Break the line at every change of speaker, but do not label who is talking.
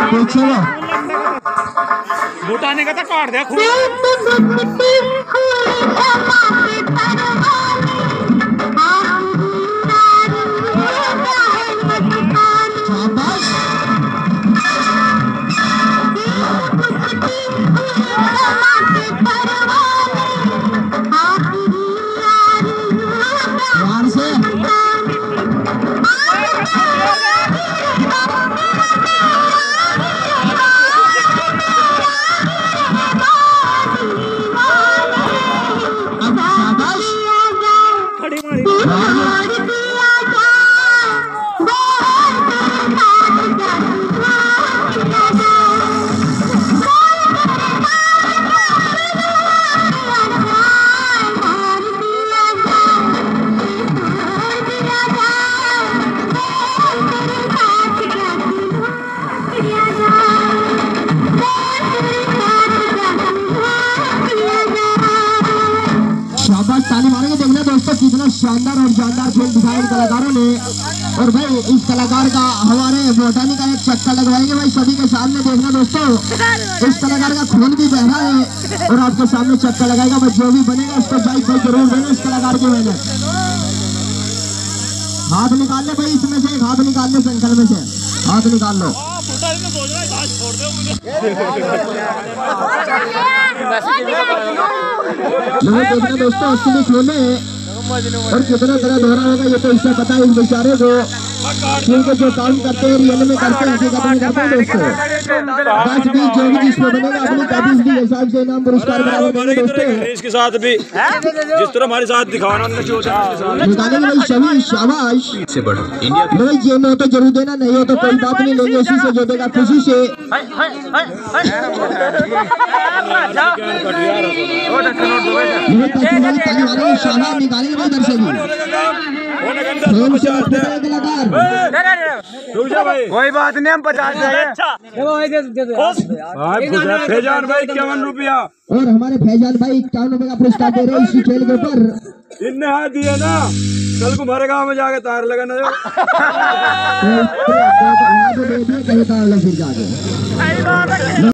बुटाने का तो काट दे खूब।
ताली मारेंगे। देखना दोस्तों कितना शानदार और जानदार खेल दिखाया इन कलाकारों ने। और भाई इस कलाकार का हमारे बोटानी का एक चक्का लगवाएंगे भाई सभी के सामने। देखना दोस्तों इस कलाकार का खून भी बह रहा है और आपके सामने चक्का लगाएगा भाई। जो भी बनेगा उसको भाई जरूर देना इस कलाकार की मेहनत। हाथ निकाल ले भाई इसमें से, एक हाथ निकाल ले संकल में से, हाथ निकाल लो। देखना दोस्तों असली खोले और कितना दर्द हो रहा होगा ये तो इससे पता है इस बेचारे को, क्योंकि जो काम करते हैं रियल में करते हैं, हकीकत में करते हैं दोस्तों। 10 20 जो भी जिसमें बनेगा अपनी काबिज भी हिसाब से इनाम पुरस्कार दोस्तों।
इसके साथ भी जिस तरह हमारे साथ दिखाना
निकालेंगे भाई सभी शाबाश भाई। ये हो तो जरूर देना, नहीं हो तो कोई बात नहीं, लेंगे उसी से जो देगा खुशी से। निकालेंगे भाई इधर से भी
कोई बात नहीं, हम 50 फैजान भाई 51 रुपया
और हमारे फैजान भाई 51 रुपए का पुरस्कार दे रहे हैं इसी खेल के ऊपर।
इनने हाथ दिए ना, कल को हमारे गाँव में जाके तार लगाना जो
कहीं तार लग फिर जाके।